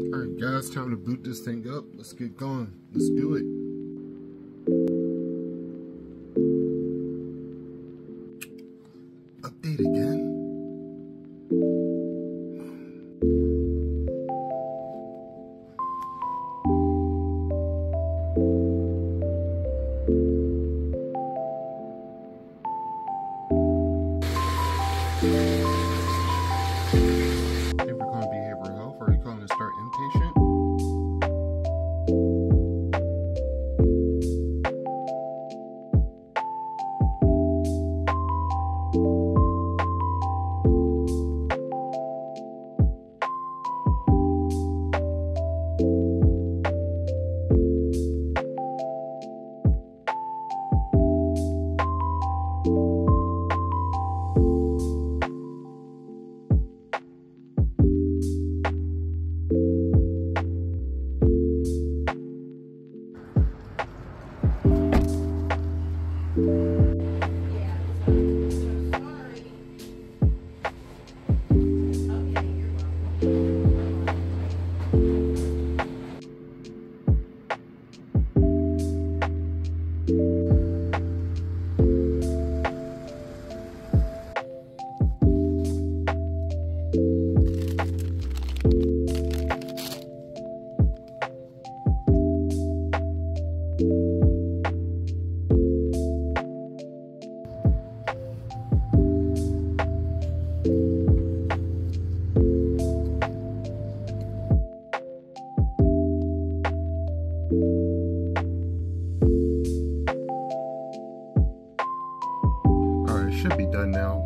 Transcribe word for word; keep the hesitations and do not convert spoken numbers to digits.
Alright guys, time to boot this thing up. Let's get going. Let's do it. Update again? If we're calling behavioral health, are you calling to start inpatient? Alright, it should be done now.